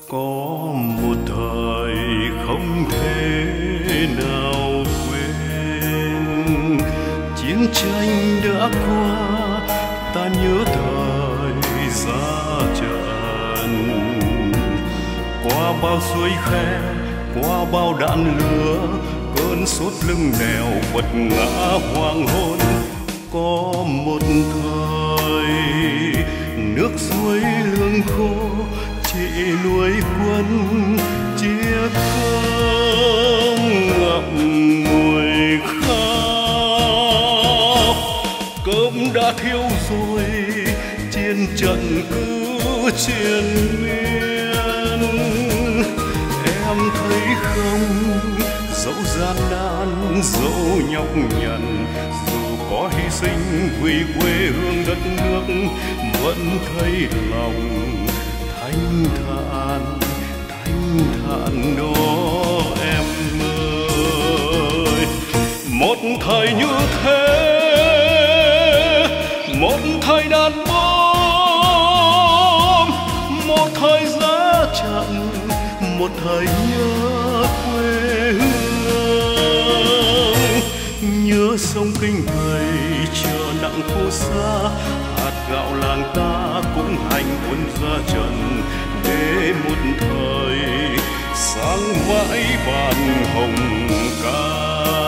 Có một thời không thể nào quên, chiến tranh đã qua ta nhớ thời ra trận. Qua bao suối khe, qua bao đạn lửa, cơn sốt lưng đèo quật ngã hoàng hôn. Có một thời nước suối lương khô, chị nuôi quân chia cơm ngậm ngùi khóc. Cơm đã thiếu rồi, chiến trận cứ triền miên. Em thấy không, dẫu gian nan dẫu nhọc nhằn, dù có hy sinh vì quê hương đất nước, vẫn thấy lòng thanh thản đó em ơi. Một thời như thế, một thời đàn bom, một thời giá trận, một thời nhớ quê hương. Nhớ sông Kinh Thầy chờ nặng phù sa, hạt gạo làng ta cũng hành quân ra trận, để một thời sáng mãi bàn hồng ca.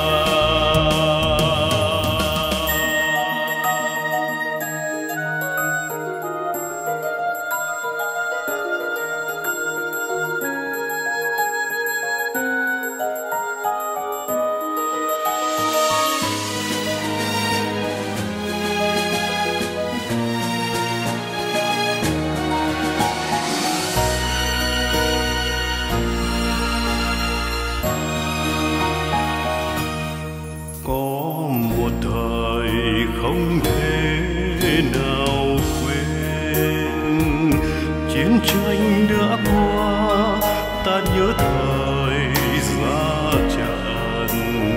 Không thể nào quên, chiến tranh đã qua ta nhớ thời ra trận.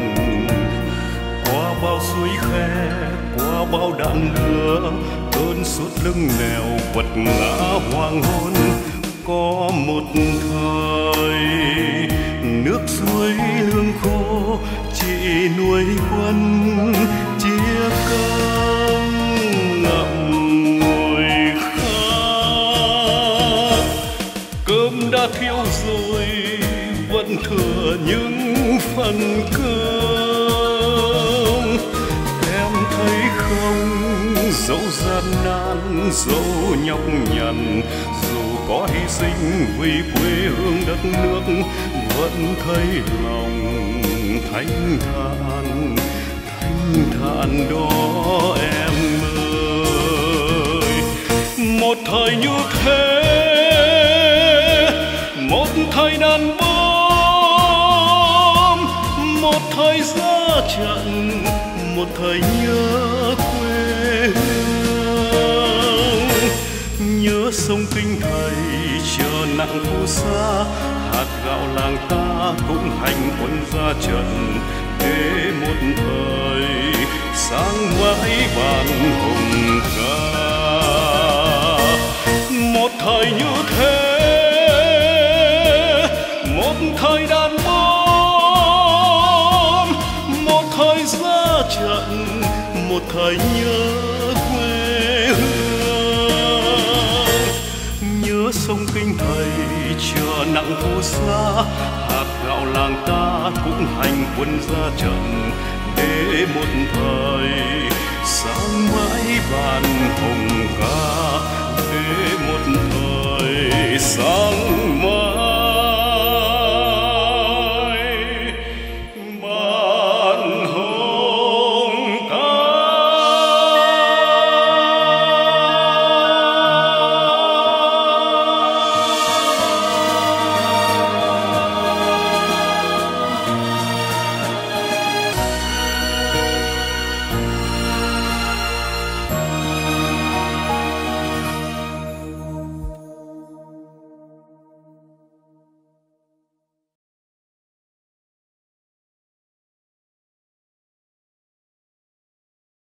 Qua bao suối khe, qua bao đạn lửa, cơn sốt lưng nèo quật ngã hoàng hôn. Có một thời nước suối lương khô, chị nuôi quân chia cơm ngậm ngùi khóc. Cơm đã thiếu rồi, vẫn thừa những phần cơm. Em thấy không, dẫu gian nan dẫu nhọc nhằn, dù có hy sinh vì quê hương đất nước, vẫn thấy lòng thanh thản đó em ơi. Một thời như thế, một thời đàn bom, một thời ra trận, một thời nhớ quê hương. Nhớ sông Kinh Thầy chờ nặng phù sa, hạt gạo làng ta cũng hành quân ra trận, để một thời sáng mãi bàn hồng ca. Một thời như thế, một thời đàn bom, một thời ra trận, một thời nhớ quê hương. Nhớ sông Kinh Thầy chờ nặng phù sa, hạt gạo làng ta cũng hành quân ra trận, để một thời sáng mãi bàn hồng ca, để một thời sáng